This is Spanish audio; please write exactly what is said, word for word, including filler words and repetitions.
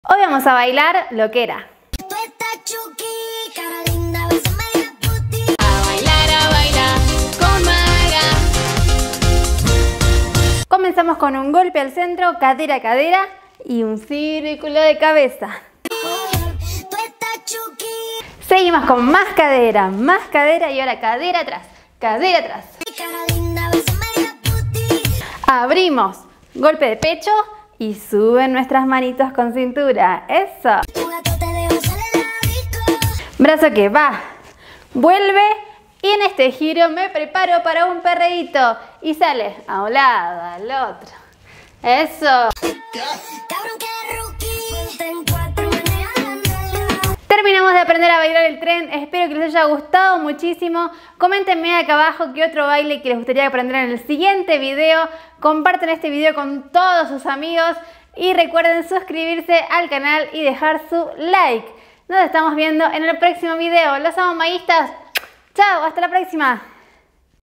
Hoy vamos a bailar lo que era. A bailar, a bailar con Mara. Comenzamos con un golpe al centro, cadera a cadera y un círculo de cabeza. Seguimos con más cadera, más cadera y ahora cadera atrás, cadera atrás. Abrimos, golpe de pecho y suben nuestras manitos con cintura. Eso. Brazo que va, vuelve y en este giro me preparo para un perreíto y sale a un lado, al otro. Eso. Terminamos de aprender a bailar el tren, espero que les haya gustado muchísimo. Coméntenme acá abajo qué otro baile que les gustaría aprender en el siguiente video. Compartan este video con todos sus amigos y recuerden suscribirse al canal y dejar su like. Nos estamos viendo en el próximo video. Los amo, maguistas. Chao, hasta la próxima.